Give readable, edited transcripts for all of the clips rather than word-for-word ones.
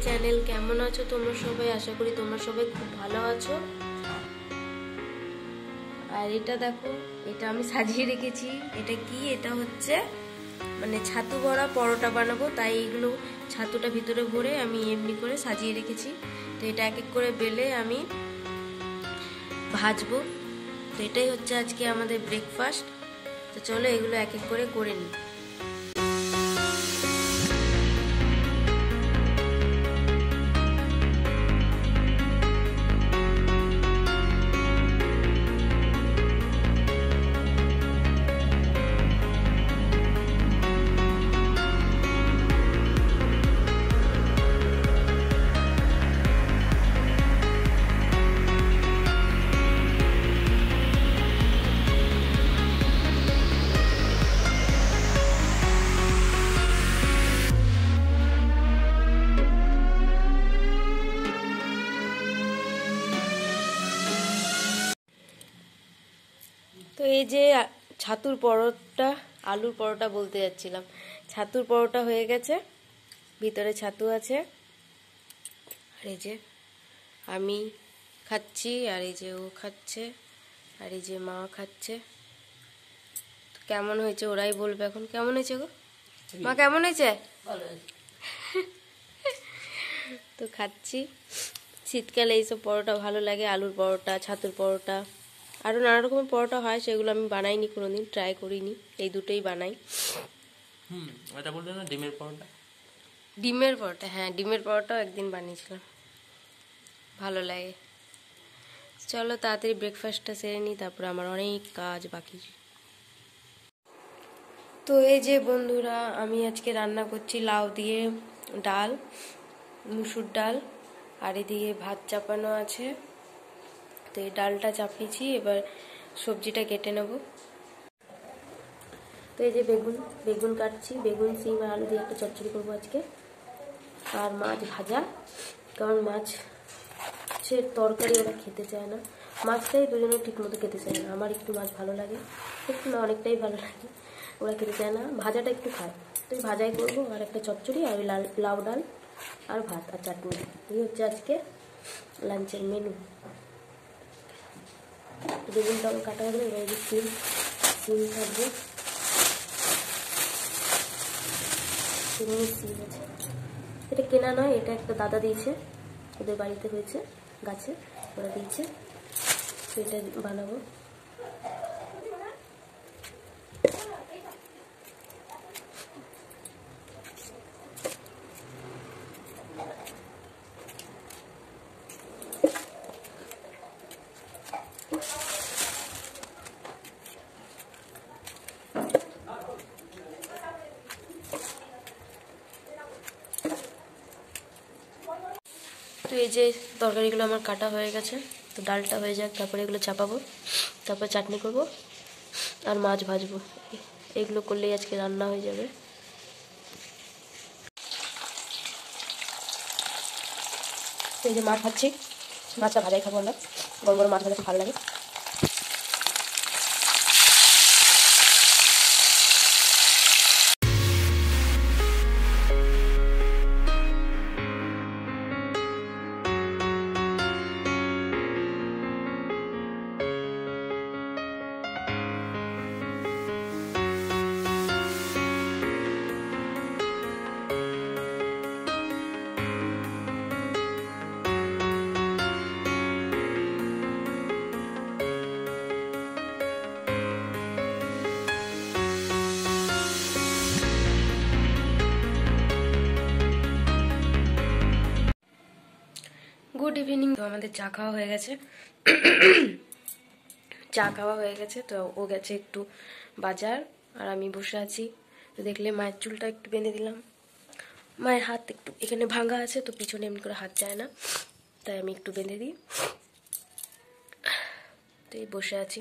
Channel. কেমন আছো তোমরা সবাই? আশা করি তোমরা সবাই খুব ভালো আছো। আর এটা দেখো, এটা আমি সাজিয়ে রেখেছি। এটা কি? এটা হচ্ছে মানে ছাতু বড়া পরোটা বানাবো, তাই এগুলো ছাতুটা ভিতরে ভরে আমি এমনি করে সাজিয়ে রেখেছি। তো এটা এক এক করে বেলে আমি ভাজবো। তো এটাই হচ্ছে আজকে আমাদের ব্রেকফাস্ট। তো চলো এগুলো এক এক করে নিই। তো এই যে ছাতুর পরোটা, আলুর পরোটা বলতে যাচ্ছিলাম, ছাতুর পরোটা হয়ে গেছে, ভিতরে ছাতু আছে। আর এই যে আমি খাচ্ছি, আর এই যে ও খাচ্ছে, আর এই যে মা খাচ্ছে। তো কেমন হয়েছে ওরাই বলবে এখন। কেমন হয়েছে গো মা? কেমন হয়েছে? তো খাচ্ছি। শীতকালে এইসব পরোটা ভালো লাগে, আলুর পরোটা, ছাতুর পরোটা, আরও নানা রকমের পরোটা হয়, সেগুলো আমি বানাইনি কোনোদিন, ট্রাই করিনি। এই দুটোই বানাই। এটা বলতে না ডিমের পরোটা। ডিমের পরোটা, হ্যাঁ ডিমের পরোটাও একদিন বানিয়েছিলাম, ভালো লাগে। চলো তাড়াতাড়ি ব্রেকফাস্টটা সেরে নিই, তারপরে আমার অনেক কাজ বাকি। তো এই যে বন্ধুরা, আমি আজকে রান্না করছি লাউ দিয়ে ডাল, মুসুর ডাল, আর এদিকে ভাত চাপানো আছে। তো এই ডালটা চাপিয়েছি, এবার সবজিটা কেটে নেব। তো এই যে বেগুন কাটছি, বেগুন সিম আর আলু দিয়ে একটা চচ্চড়ি করবো আজকে। আর মাছ ভাজা, কারণ মাছের তরকারি ওরা খেতে চায় না, মাছটাই দুজনে ঠিক মতো খেতে চায় না। আমার একটু মাছ ভালো লাগে, একটু না অনেকটাই ভালো লাগে, ওরা খেতে চায় না, ভাজাটা একটু খায়। তো ভাজাই করবো, আর একটা চচ্চড়ি, আর ওই লাউ ডাল আর ভাত আর চাটনি। এই হচ্ছে আজকে লাঞ্চের মেনু। বেগুনটা কাটা হবে, এবার সিম থাকবে, সিম আছে। এটা কেনা নয়, এটা একটা দাদা দিয়েছে, ওদের বাড়িতে হয়েছে গাছে, ওরা দিয়েছে। তো এটা বানাবো। তো এই যে তরকারিগুলো আমার কাটা হয়ে গেছে, তো ডালটা হয়ে যাক, তারপরে এগুলো চাপাবো, তারপর চাটনি করব আর মাছ ভাজবো। এগুলো করলেই আজকে রান্না হয়ে যাবে। এই যে মাছ ভাজছি, মাছটা ভাজাই খাবো আমরা, গরম গরম মাছ ভাজা খুব ভালো লাগে। Good evening. তো আমাদের চা খাওয়া হয়ে গেছে, তো ও গেছে একটু বাজার, আর আমি বসে আছি। তো দেখলে মায়ের চুলটা একটু বেঁধে দিলাম। মায়ের হাত একটু এখানে ভাঙা আছে, তো পিছনে এমনি করে হাত যায় না, তাই আমি একটু বেঁধে দিই। তো এই বসে আছি।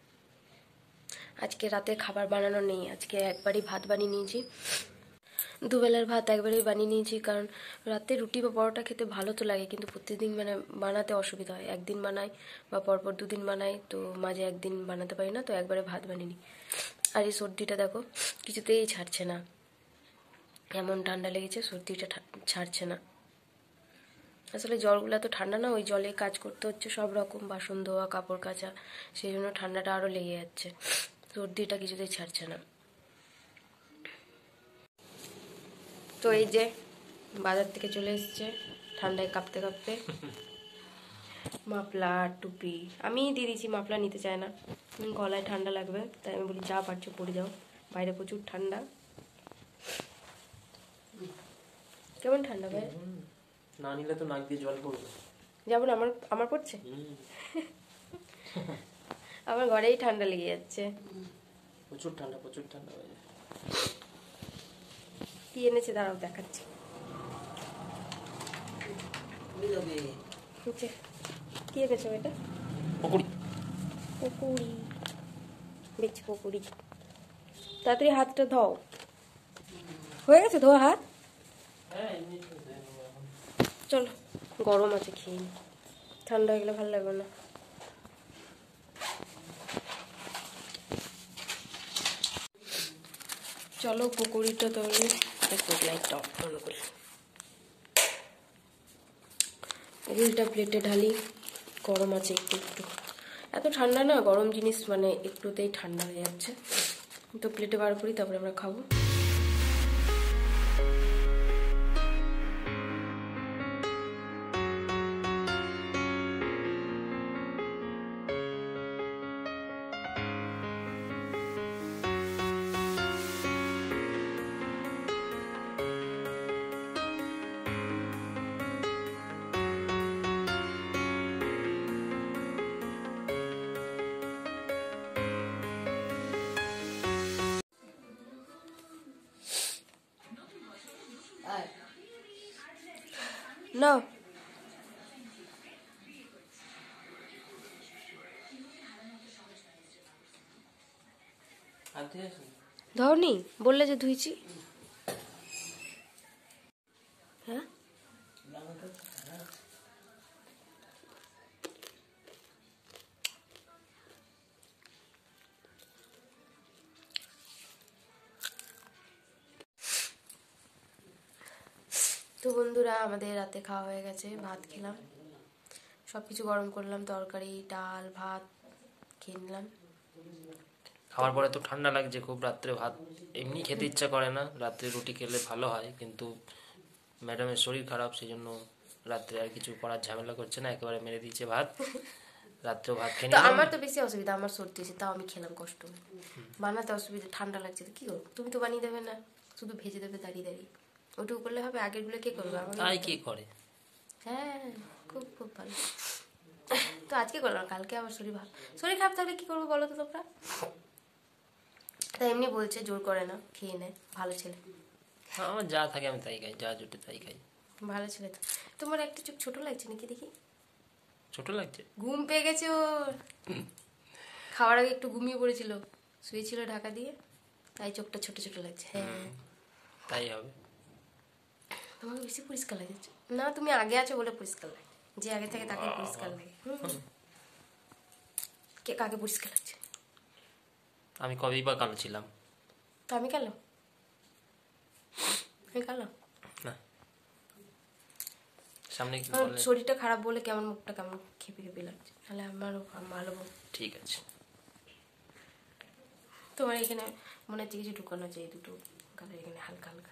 আজকে রাতে খাবার বানানো নেই, আজকে একবারই ভাত বানিয়ে নিয়েছি, দুবেলার ভাত একবারেই বানিয়ে নিয়েছি। কারণ রাতে রুটি বা পরোটা খেতে ভালো তো লাগে, কিন্তু প্রতিদিন মানে বানাতে অসুবিধা হয়। একদিন বানাই বা পরপর দুদিন বানাই, তো মাঝে একদিন বানাতে পারি না, তো একবারে ভাত বানিয়ে নিই। আর এই সর্দিটা দেখো কিছুতেই ছাড়ছে না, এমন ঠান্ডা লেগেছে, সর্দিটা ছাড়ছে না। আসলে জলগুলো তো ঠান্ডা না, ওই জলে কাজ করতে হচ্ছে, সব রকম বাসন ধোয়া, কাপড় কাচা, সেই জন্য ঠান্ডাটা আরও লেগে যাচ্ছে, সর্দিটা কিছুতেই ছাড়ছে না। তো এই যে বাজার থেকে চলে এসছে ঠান্ডায় কাঁপতে কাঁপতে মাফলার টুপি আমি দিয়ে দিয়েছি, মাফলার নিতে চায় না, গলায় ঠান্ডা লাগবে, তাই আমি বলি যা পারছো পরে যাও, বাইরে প্রচুর ঠান্ডা। কেমন ঠান্ডা ভাই? না নিলে তো নাক দিয়ে জল পড়বে। যেমন আমার আমার পড়ছে আমার ঘরেই ঠান্ডা লেগে যাচ্ছে, প্রচুর ঠান্ডা হয়ে যায়। কি এনেছে দাঁড়াও দেখাচ্ছি। কি এনেছো এটা? পকুড়ি। পকুড়ি বেশ, পকুড়ি। তাড়াতাড়ি হাতটা ধোও, হয়ে গেছে ধোয়া হাত? চলো গরম আছে খেয়ে নি, ঠান্ডা হয়ে গেলে ভালো লাগবে না। চলো পকোড়িটা তাহলে লাইটটা অফ করি, পকোড়িটা প্লেটে ঢালি, গরম আছে একটু একটু, এত ঠান্ডা না, গরম জিনিস মানে একটুতেই ঠান্ডা হয়ে যাচ্ছে, তো প্লেটে বার করি তারপরে আমরা খাবো। না ধরনি, বললে যে ধুইছি। হ্যাঁ তো বন্ধুরা আমাদের রাতে খাওয়া হয়ে গেছে, ভাত খেলাম, সব কিছু গরম করলাম, তরকারি ডাল ভাত খেয়ে নিলাম। খাওয়ার পরে তো ঠান্ডা লাগছে খুব, রাত্রে ভাত এমনি খেতে ইচ্ছা করে না, রাত্রে রুটি খেলে ভালো হয়, কিন্তু ম্যাডামের শরীর খারাপ, সেই জন্য রাত্রে আর কিছু করার ঝামেলা করছে না, একেবারে মেরে দিয়েছে ভাত, রাত্রেও ভাত খেয়ে তো নিলাম। আমার তো বেশি অসুবিধা, আমার সর্দি আছে তাও আমি খেলাম, কষ্ট হবে বানাতে, অসুবিধা, ঠান্ডা লাগছে তো কি করবো, তুমি তো বানিয়ে দেবে না, শুধু ভেজে দেবে দাঁড়িয়ে দাঁড়িয়ে, ওটুকু করলে হবে, আগের গুলো কে করবে? তাই কি করে? হ্যাঁ খুব খুব ভালো। তো আজকে করলাম, কালকে আবার শরীর ভালো, শরীর খারাপ থাকলে কি করবো বলো তো তোমরা? তাই এমনি বলছে, জোর করে না, খেয়ে নেয়, ভালো ছেলে। আমার যা থাকে আমি তাই খাই, যা জুটে তাই খাই। ভালো ছেলে তো। তোমার একটা চোখ ছোট লাগছে নাকি দেখি? ছোট লাগছে? ঘুম পেয়ে গেছে ওর, খাওয়ার আগে একটু ঘুমিয়ে পড়েছিল, শুয়েছিল ঢাকা দিয়ে, তাই চোখটা ছোট ছোট লাগছে। হ্যাঁ তাই হবে। তোমাকে বেশি পরিষ্কার লাগছে না, তুমি আগে আছো বলে পরিষ্কার লাগে, যে আগে থাকে তাকে পরিষ্কার লাগে। কে কাকে পরিষ্কার লাগছে? আমি কবেই বা কালো ছিলাম। তো আমি কালো? আমি কালো না, সামনে কি আমার বলে? শরীরটা খারাপ বলে কেমন মুখটা কেমন খেপে খেপে লাগছে, তাহলে আমারও ভালো। ঠিক আছে। তোমার এখানে মনে হচ্ছে কিছু ঢুকানো আছে, এই দুটো গালের এখানে হালকা হালকা,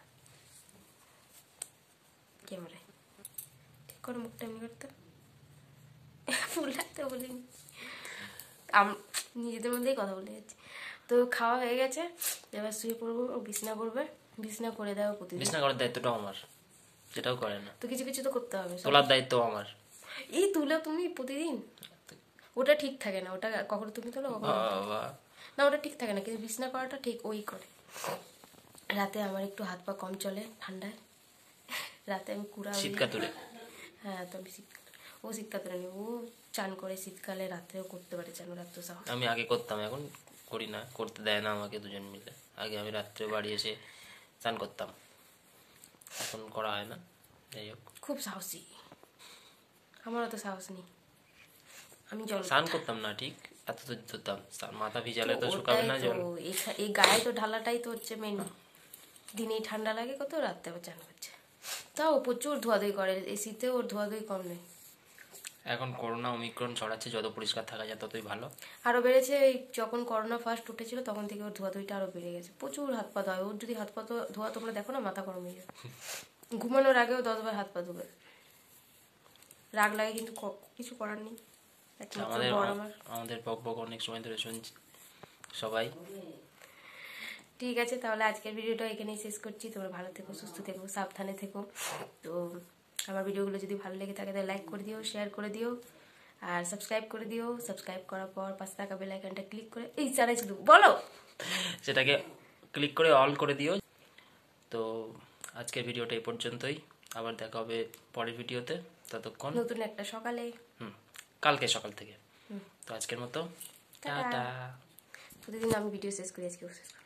ক্যামেরায় ঠিক করো মুখটা, এমনি করতে ফুল রাখতে বলিনি, নিজেদের মধ্যেই কথা বলে যাচ্ছি। তো খাওয়া হয়ে গেছে, এবার শুয়ে পড়বো, ও বিছনা করবে, বিছনা করে দেওয়া প্রতিদিন, বিছনা করার দায়িত্বটাও আমার, যেটাও করে না, তো কিছু কিছু তো করতে হবে, তোলার দায়িত্ব আমার। এই তুলে তুমি প্রতিদিন, ওটা ঠিক থাকে না, ওটা কখনো তুমি তোলো কখনো না, ওটা ঠিক থাকে না, কিন্তু বিছনা করাটা ঠিক ওই করে। রাতে আমার একটু হাত পা কম চলে ঠান্ডায়, রাতে আমি কুড়া, শীতকাতুরে। হ্যাঁ তো আমি শীতকালে, ও শীতকাতুরে নেই, ও চান করে শীতকালে, রাত্রেও করতে পারে চান, রাত্রে সাহস। আমি আগে করতাম, এখন করি না, করতে দেয় না আমাকে দুজন মিলে, আগে আমি রাত্রে বাড়ি এসে স্নান করতাম, এখন করা হয় না। যাই হোক, খুব সাহসী, আমার অত সাহস নেই, আমি জল স্নান করতাম না ঠিক, এত তো ধরতাম, মাথা ভিজালে তো শুকাবে না জল। এই গায়ে তো ঢালাটাই তো হচ্ছে মেন, দিনেই ঠান্ডা লাগে কত, রাত্রে আবার চান করছে। তাও প্রচুর ধোয়াধুয়ি করে, এই শীতে ওর ধোয়াধুয়ি কম নেই। এখন করোনা ওমিক্রন ছড়াচ্ছে, যত পরিষ্কার থাকা যায় ততই ভালো। আরও বেড়েছে, এই যখন করোনা ফার্স্ট উঠেছিল তখন থেকে ওর ধোয়াধুয়িটা আরও বেড়ে গেছে, প্রচুর হাত পা ধোয়। ওর যদি হাত পা ধোয়া তোমরা দেখো না, মাথা গরম হয়ে যায়। ঘুমানোর আগেও 10 বার হাত পা ধোবে। রাগ লাগে কিন্তু কিছু করার নেই। আমাদের বক বক অনেক সময় ধরে শুনছি সবাই। ঠিক আছে, তাহলে আজকের ভিডিওটা এখানেই শেষ করছি। তোমরা ভালো থেকো, সুস্থ থেকো, সাবধানে থেকো। তো আমার ভিডিওগুলো যদি ভালো লেগে থাকে তাহলে লাইক করে দিও, শেয়ার করে দিও, আর সাবস্ক্রাইব করে দিও। সাবস্ক্রাইব করার পর পাশে থাকা বেল আইকনটা ক্লিক করে, এই জানাই শুধু বলো, সেটাকে ক্লিক করে অল করে দিও। তো আজকের ভিডিওটা এই পর্যন্তই, আবার দেখা হবে পরের ভিডিওতে। ততক্ষণ নতুন একটা সকালে, কালকে সকাল থেকে। তো আজকের মতো টাটা। প্রতিদিন আমি ভিডিও শেষ করি, আজকেও শেষ করি।